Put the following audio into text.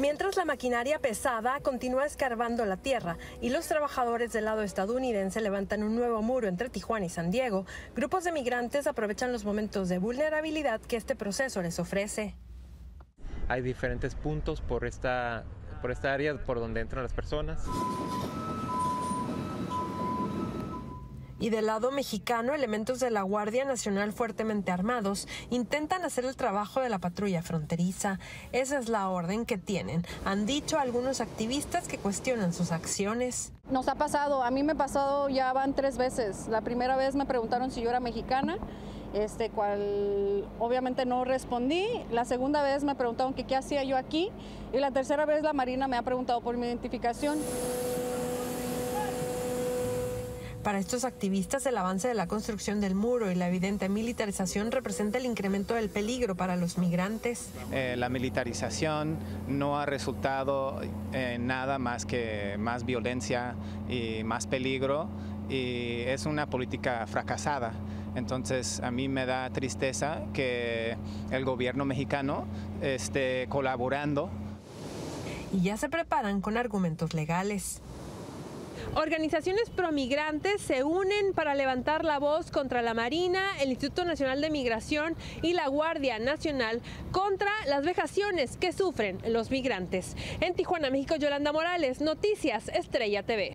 Mientras la maquinaria pesada continúa escarbando la tierra y los trabajadores del lado estadounidense levantan un nuevo muro entre Tijuana y San Diego, grupos de migrantes aprovechan los momentos de vulnerabilidad que este proceso les ofrece. Hay diferentes puntos por esta área por donde entran las personas. Y del lado mexicano, elementos de la Guardia Nacional fuertemente armados intentan hacer el trabajo de la patrulla fronteriza. Esa es la orden que tienen, han dicho algunos activistas que cuestionan sus acciones. Nos ha pasado, a mí me ha pasado, ya van 3 veces. La primera vez me preguntaron si yo era mexicana, cual obviamente no respondí. La segunda vez me preguntaron que qué hacía yo aquí. Y la tercera vez la Marina me ha preguntado por mi identificación. Para estos activistas, el avance de la construcción del muro y la evidente militarización representa el incremento del peligro para los migrantes. La militarización no ha resultado en nada más que más violencia y más peligro, y es una política fracasada. Entonces, a mí me da tristeza que el gobierno mexicano esté colaborando. Y ya se preparan con argumentos legales. Organizaciones promigrantes se unen para levantar la voz contra la Marina, el Instituto Nacional de Migración y la Guardia Nacional contra las vejaciones que sufren los migrantes. En Tijuana, México, Yolanda Morales, Noticias Estrella TV.